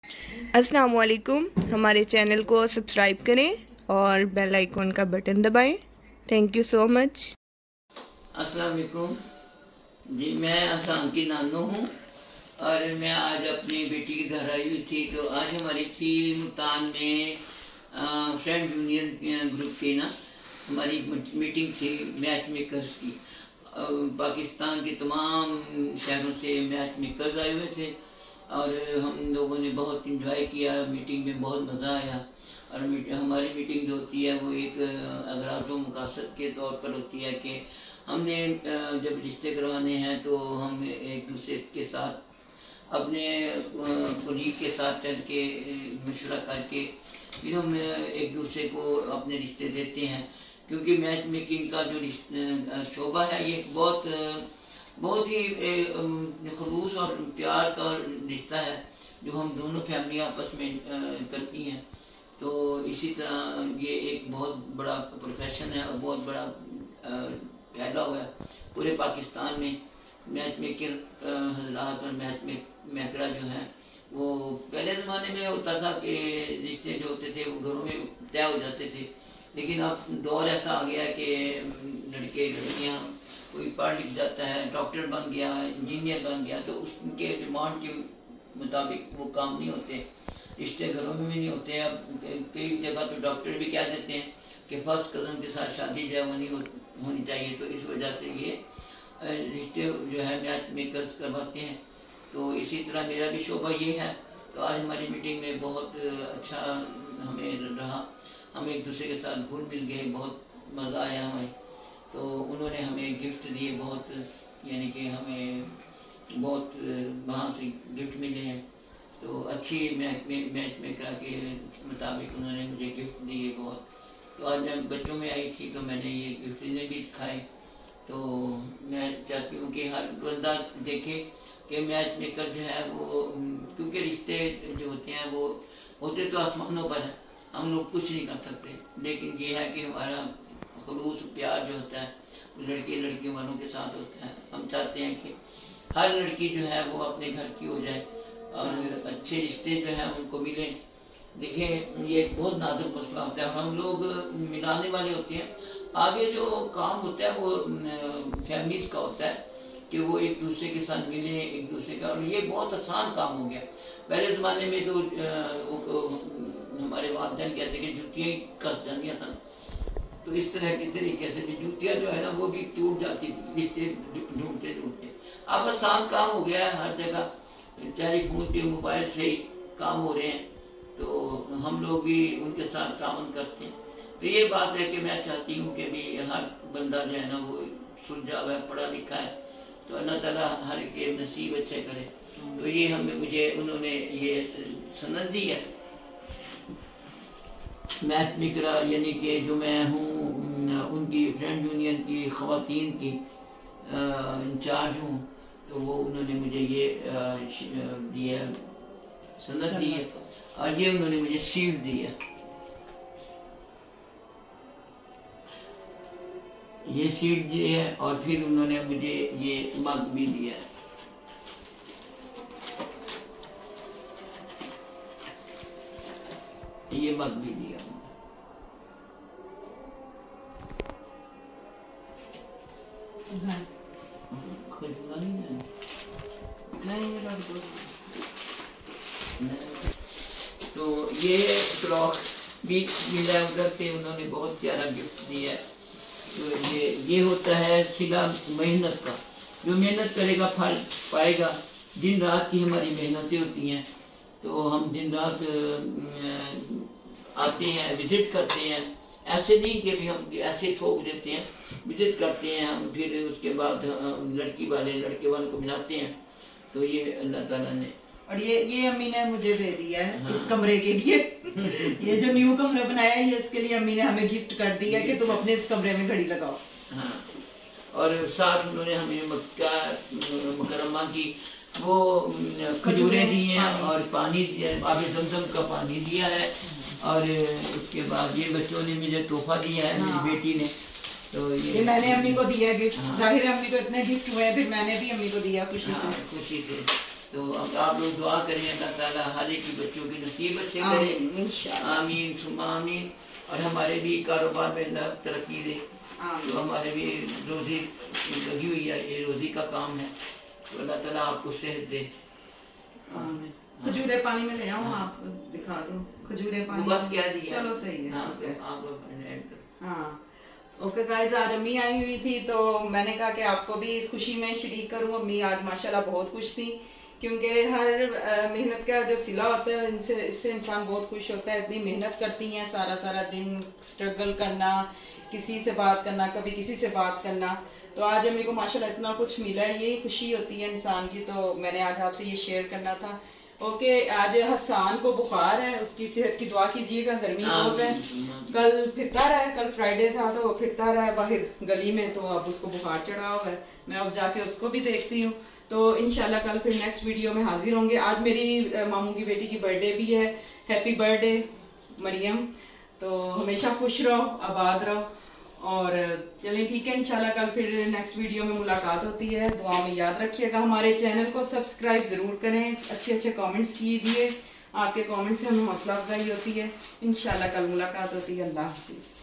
अस्सलाम वालेकुम। हमारे चैनल को सब्सक्राइब करें और बेल आइकॉन का बटन दबाएं। Thank you so much. अस्सलाम वालेकुम जी, मैं अहसान की नानू हूँ और मैं आज अपनी बेटी के घर आई हुई थी। तो आज हमारी थी मुल्तान में फ्रेंड यूनियन ग्रुप की हमारी मीटिंग थी मैच मेकर्स की। पाकिस्तान के तमाम शहरों से मैच मेकर्स आए हुए थे और हम लोगों ने बहुत इंजॉय किया। मीटिंग में बहुत मज़ा आया। और हमारी मीटिंग जो होती है वो एक अगराज़ व मकासद के तौर पर होती है कि हमने जब रिश्ते करवाने हैं तो हम एक दूसरे के साथ अपने कोलीग के साथ चल के मशवरा करके फिर हम एक दूसरे को अपने रिश्ते देते हैं। क्योंकि मैच मेकिंग का जो शोबा है ये बहुत ही खलूस और प्यार का रिश्ता है जो हम दोनों फैमिली आपस में करती हैं। तो इसी तरह ये एक बहुत बड़ा प्रोफेशन है और बहुत बड़ा फैला हुआ है पूरे पाकिस्तान में। मैच मेकर हजरात और मैच मेकरा जो है वो पहले ज़माने में होता था कि रिश्ते जो होते थे वो घरों में तय हो जाते थे, लेकिन अब दौर ऐसा आ गया कि लड़के लड़कियाँ कोई पढ़ लिख जाता है, डॉक्टर बन गया, इंजीनियर बन गया, तो उनके डिमांड के मुताबिक वो काम नहीं होते, रिश्ते घरों में भी नहीं होते। अब कई जगह तो डॉक्टर भी कह देते हैं कि फर्स्ट कज़न के साथ शादी जर्मनी होनी चाहिए। तो इस वजह से ये रिश्ते जो है मैच मेकर्स करवाते हैं। तो इसी तरह मेरा भी शोबा ये है। तो आज हमारी मीटिंग में बहुत अच्छा हमें रहा, हम एक दूसरे के साथ घुल मिल गए, बहुत मज़ा आया हमें। तो उन्होंने हमें गिफ्ट दिए बहुत, यानी कि हमें बहुत वहाँ से गिफ्ट मिले हैं। तो अच्छी मैच मेकर के मुताबिक उन्होंने मुझे गिफ्ट दिए बहुत। तो आज मैं बच्चों में आई थी तो मैंने ये गिफ्ट इन्हें भी खाए। तो मैं चाहती हूँ कि हर बंदा देखे कि मैच मेकर जो है वो, क्योंकि रिश्ते जो होते हैं वो होते तो आसमानों पर है, हम लोग कुछ नहीं कर सकते, लेकिन ये है कि हमारा खलूस प्यार जो होता है लड़के लड़कियों वालों के साथ होता है। हम चाहते हैं कि हर लड़की जो है वो अपने घर की हो जाए और अच्छे रिश्ते जो है उनको मिले। देखिए ये एक बहुत नाजुक मसला होता है, हम लोग मिलाने वाले होते हैं, आगे जो काम होता है वो फैमिलीज का होता है कि वो एक दूसरे के साथ मिले एक दूसरे का, और ये बहुत आसान काम हो गया। पहले ज़माने में तो हमारे वालिदैन कहते कि जुतियाँ ही कस जानियाँ था। तो इस तरह के तरीके से भी जूतियाँ जो है ना वो भी टूट जाती थी रिश्ते ढूंढते ढूंढते। अब आसान काम हो गया है, हर जगह टेलीफोन पे मोबाइल से ही काम हो रहे हैं, तो हम लोग भी उनके साथ काम करते हैं। तो ये बात है कि मैं चाहती हूँ कि भी हर बंदा जो है ना वो सुलझा हुआ है, पढ़ा लिखा है, तो अल्लाह ताला हर के नसीब अच्छे करे। तो ये मुझे उन्होंने ये सनद दी है मैच मेकरा, यानी कि जो मैं हूँ उनकी फ्रेंड यूनियन की ख़वातीन की इंचार्ज हूँ। तो वो उन्होंने मुझे ये दिया सनद दी है और ये उन्होंने मुझे शील्ड दी है। ये शील्ड दी है और फिर उन्होंने मुझे ये मग भी दिया है। ये मग भी दिया तो ये फ्रॉक भी मिला उधर से, उन्होंने बहुत प्यारा गिफ्ट दिया है। तो ये होता है सिला मेहनत का, जो मेहनत करेगा फल पाएगा। दिन रात की हमारी मेहनतें होती हैं, तो हम दिन रात आते हैं, विजिट करते हैं। ऐसे नहीं कि भी हम ऐसे ठोक देते हैं, विजिट करते हैं हम, फिर उसके बाद लड़के वालों को मिलाते हैं। तो ये अल्लाह ताला ने, और ये अम्मी ने मुझे दे दिया है। हाँ। इस कमरे के लिए ये जो न्यू कमरा बनाया है ये इसके लिए अम्मी ने हमें गिफ्ट कर दिया कि तुम अपने इस कमरे में घड़ी लगाओ। हाँ, और साथ उन्होंने हमें मक्का मुकरमा की वो खजूरें दी हैं और पानी दिया, आबे ज़मज़म का पानी दिया है। और उसके बाद ये बच्चों ने मुझे तोहफा दिया है। हाँ। मेरी बेटी ने, तो ये मैंने अम्मी को दिया गिफ्ट। हाँ। जाहिर है अम्मी को इतने गिफ्ट हुए हैं, फिर मैंने भी अम्मी को दिया खुशी से। खुशी से। तो अब आप लोग दुआ करें, अल्लाह ताला हर एक की बच्चों की नसीब अच्छे करे, आमीन सुम्मा आमीन। और हमारे भी कारोबार में अल्लाह तरक्की दे, तो हमारे भी रोजी लगी हुई है, ये रोजी का काम है, तो अल्लाह ताला आपको सेहत दे। खजूरे पानी में ले आओ, आप दिखा दो खजूरे पानी बस क्या दिया, चलो सही है। हाँ ओके गाइस, आज अम्मी आई हुई थी तो मैंने कहा कि आपको भी इस खुशी में शरीक करूं। अम्मी आज माशाल्लाह बहुत खुश थी, क्योंकि हर मेहनत का जो सिला होता है इससे इंसान बहुत खुश होता है। इतनी मेहनत करती हैं, सारा सारा दिन स्ट्रगल करना, किसी से बात करना, कभी किसी से बात करना, तो आज अम्मी को माशाल्लाह इतना कुछ मिला है, यही खुशी होती है इंसान की। तो मैंने आज आपसे ये शेयर करना था। ओके, आज हसान को बुखार है, उसकी सेहत की दुआ कीजिएगा, गर्मी बहुत है। कल फिरता रहा है, कल फ्राइडे था तो फिरता रहा है बाहर गली में, तो अब उसको बुखार चढ़ा हुआ है। मैं अब जाके उसको भी देखती हूँ, तो इंशाल्लाह कल फिर नेक्स्ट वीडियो में हाजिर होंगे। आज मेरी मामू की बेटी की बर्थडे भी है, हैप्पी बर्थडे मरियम। तो हमेशा खुश रहो, आबाद रहो, और चलिए ठीक है, इंशाल्लाह कल फिर नेक्स्ट वीडियो में मुलाकात होती है। दुआ में याद रखिएगा, हमारे चैनल को सब्सक्राइब जरूर करें, अच्छे अच्छे कमेंट्स कीजिए, आपके कमेंट से हमें हौसला अफजाई होती है। इंशाल्लाह कल मुलाकात होती है। अल्लाह हाफिज।